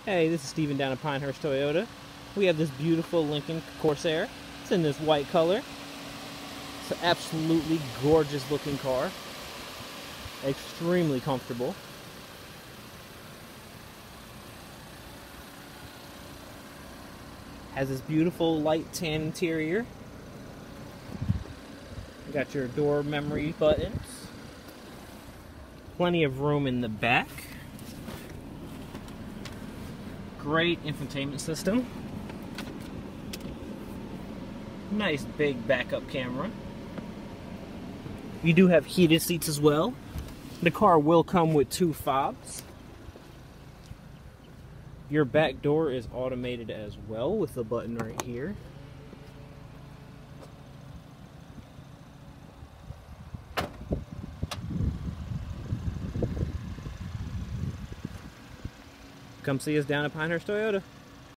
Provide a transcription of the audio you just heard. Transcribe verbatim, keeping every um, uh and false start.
Hey, this is Steven down at Pinehurst Toyota. We have this beautiful Lincoln Corsair. It's in this white color. It's an absolutely gorgeous looking car. Extremely comfortable. Has this beautiful light tan interior. You got your door memory buttons. Plenty of room in the back. Great infotainment system. Nice big backup camera. You do have heated seats as well. The car will come with two fobs. Your back door is automated as well with the button right here. Come see us down at Pinehurst Toyota.